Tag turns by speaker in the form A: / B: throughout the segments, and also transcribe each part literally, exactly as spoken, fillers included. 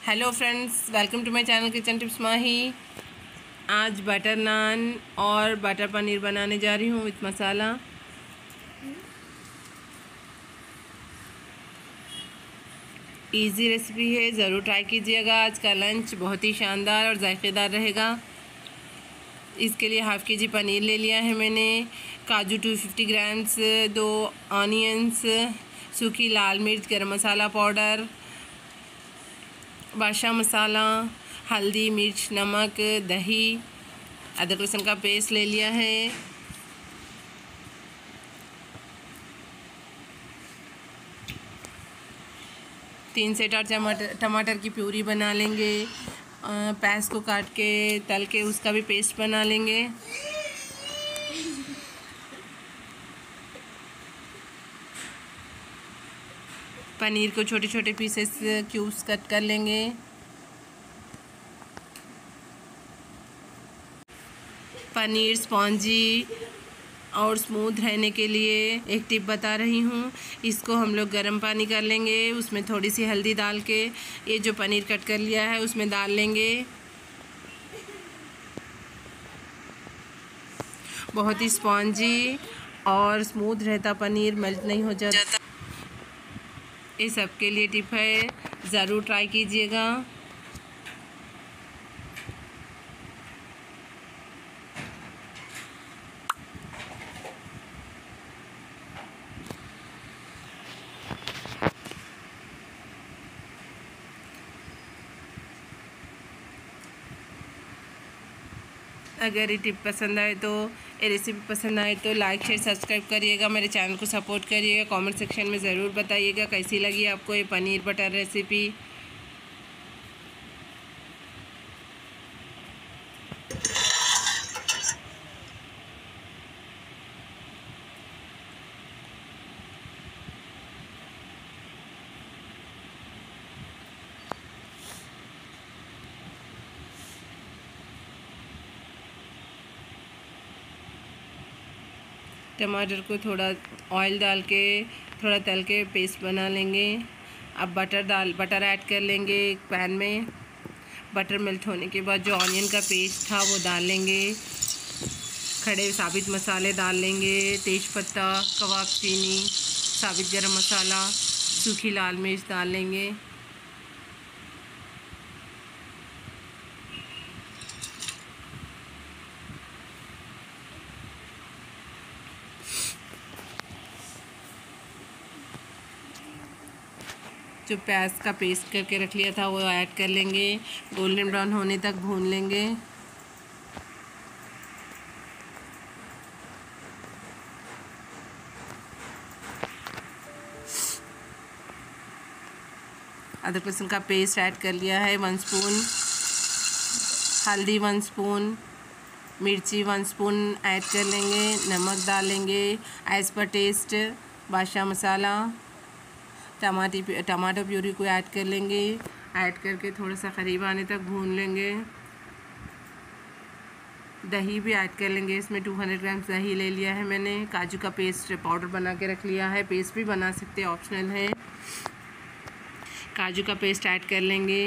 A: Hello friends, welcome to my channel kitchen tips Mahi. आज butter नान और butter paneer बनाने जा रही हूँ विथ मसाला। इजी रेसिपी है, ज़रूर ट्राई कीजिएगा। आज का लंच बहुत ही शानदार और जायकेदार रहेगा। इसके लिए हाफ़ के जी पनीर ले लिया है मैंने, काजू टू फिफ्टी ग्राम्स, दो ऑनियंस, सूखी लाल मिर्च, गरम मसाला पाउडर, बादशाह मसाला, हल्दी, मिर्च, नमक, दही, अदरक लहसुन का पेस्ट ले लिया है। तीन से चार टमाटर टमाटर की प्यूरी बना लेंगे। प्याज को काट के तल के उसका भी पेस्ट बना लेंगे। पनीर को छोटे छोटे पीसेस क्यूब्स कट कर लेंगे। पनीर स्पॉन्जी और स्मूथ रहने के लिए एक टिप बता रही हूँ। इसको हम लोग गर्म पानी कर लेंगे, उसमें थोड़ी सी हल्दी डाल के ये जो पनीर कट कर लिया है उसमें डाल लेंगे। बहुत ही स्पॉन्जी और स्मूथ रहता पनीर, मेल्ट नहीं हो जाता। ये सब के लिए टिप है, ज़रूर ट्राई कीजिएगा। अगर ये टिप पसंद आए तो ये रेसिपी पसंद आए तो लाइक शेयर सब्सक्राइब करिएगा, मेरे चैनल को सपोर्ट करिएगा। कमेंट सेक्शन में ज़रूर बताइएगा कैसी लगी आपको ये पनीर बटर रेसिपी। टमाटर को थोड़ा ऑयल डाल के थोड़ा तल के पेस्ट बना लेंगे। अब बटर डाल बटर ऐड कर लेंगे एक पैन में। बटर मेल्ट होने के बाद जो ऑनियन का पेस्ट था वो डाल लेंगे। खड़े साबित मसाले डाल लेंगे, तेज़पत्ता, कबाब चीनी, साबित गरम मसाला, सूखी लाल मिर्च डाल लेंगे। जो प्याज का पेस्ट करके रख लिया था वो ऐड कर लेंगे। गोल्डन ब्राउन होने तक भून लेंगे। अदरक लहसुन का पेस्ट ऐड कर लिया है, वन स्पून। हल्दी वन स्पून, मिर्ची वन स्पून ऐड कर लेंगे। नमक डालेंगे as per taste. Badshah masala, टमाटी टमाटो प्यूरी को ऐड कर लेंगे। ऐड करके थोड़ा सा करीब आने तक भून लेंगे। दही भी ऐड कर लेंगे। इसमें टू हंड्रेड ग्राम दही ले लिया है मैंने। काजू का पेस्ट पाउडर बना के रख लिया है, पेस्ट भी बना सकते हैं, ऑप्शनल है। काजू का पेस्ट ऐड कर लेंगे।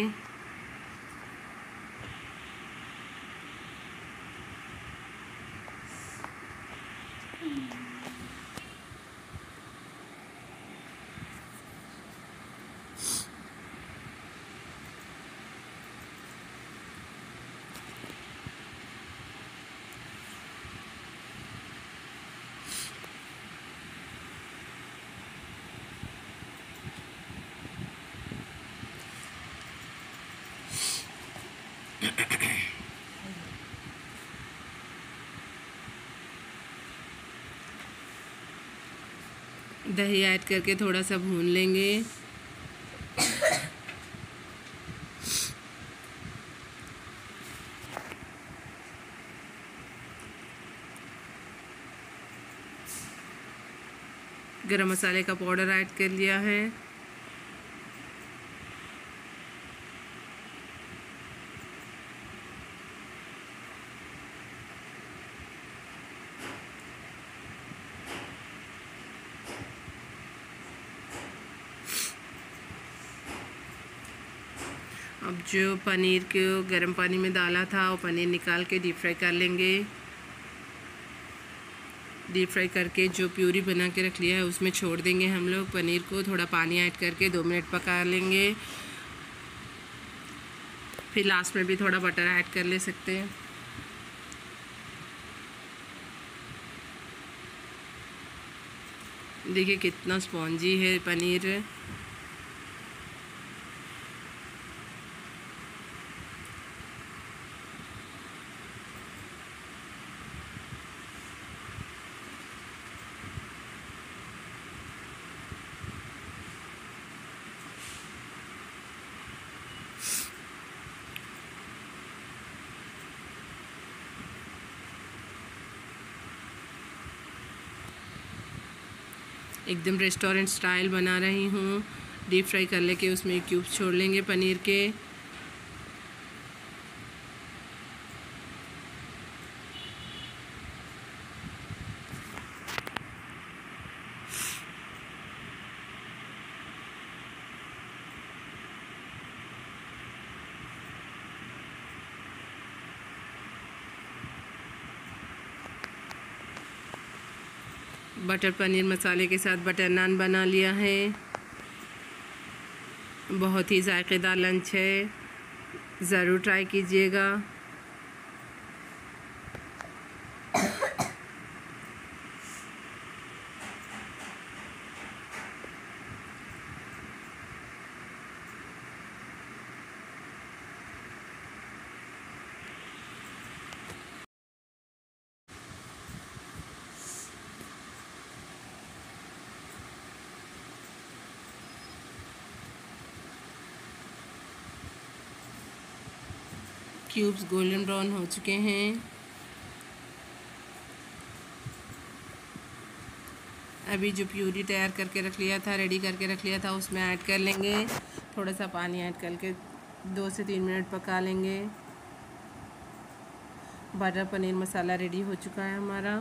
A: दही ऐड करके थोड़ा सा भून लेंगे। गरम मसाले का पाउडर ऐड कर लिया है। अब जो पनीर को गर्म पानी में डाला था वो पनीर निकाल के डीप फ्राई कर लेंगे। डीप फ्राई करके जो प्यूरी बना के रख लिया है उसमें छोड़ देंगे हम लोग पनीर को। थोड़ा पानी ऐड करके दो मिनट पका लेंगे। फिर लास्ट में भी थोड़ा बटर ऐड कर ले सकते हैं। देखिए कितना स्पॉन्जी है पनीर। एकदम रेस्टोरेंट स्टाइल बना रही हूँ। डीप फ्राई कर लेके उसमें क्यूब्स छोड़ लेंगे पनीर के। बटर पनीर मसाले के साथ बटर नान बना लिया है। बहुत ही जायकेदार लंच है, ज़रूर ट्राई कीजिएगा। क्यूब्स गोल्डन ब्राउन हो चुके हैं। अभी जो प्यूरी तैयार करके रख लिया था, रेडी करके रख लिया था, उसमें ऐड कर लेंगे। थोड़ा सा पानी ऐड करके दो से तीन मिनट पका लेंगे। बटर पनीर मसाला रेडी हो चुका है हमारा।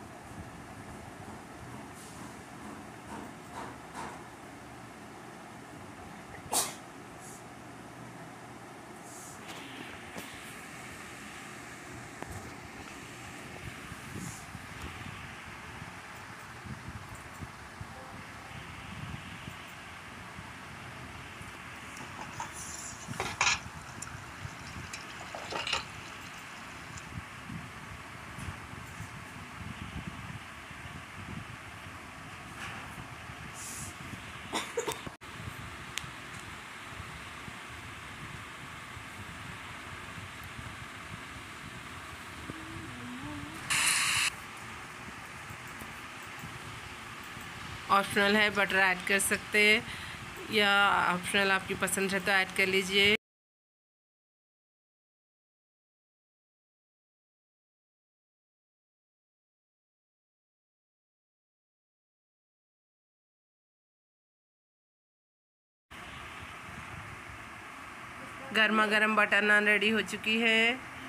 A: ऑप्शनल है, बटर ऐड कर सकते हैं या ऑप्शनल आपकी पसंद है तो ऐड कर लीजिए। गर्मा गर्म बटर नान रेडी हो चुकी है।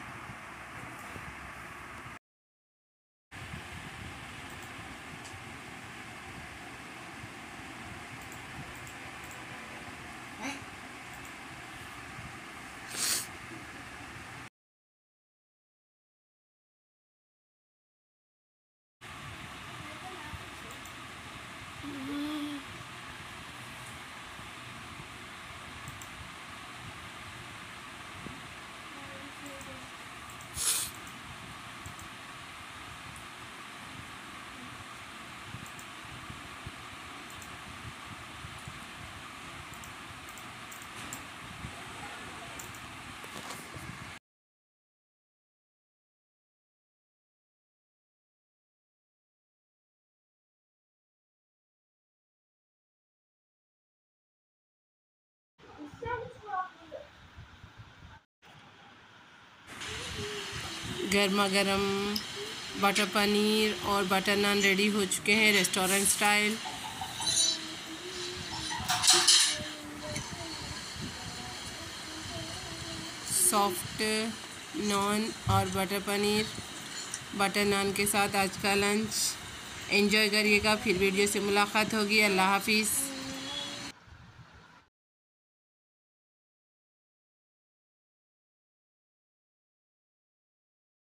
A: गर्मा गर्म बटर पनीर और बटर नान रेडी हो चुके हैं रेस्टोरेंट स्टाइल। सॉफ्ट नान और बटर पनीर बटर नान के साथ आज का लंच एंजॉय करिएगा। फिर वीडियो से मुलाकात होगी। अल्लाह हाफिज़।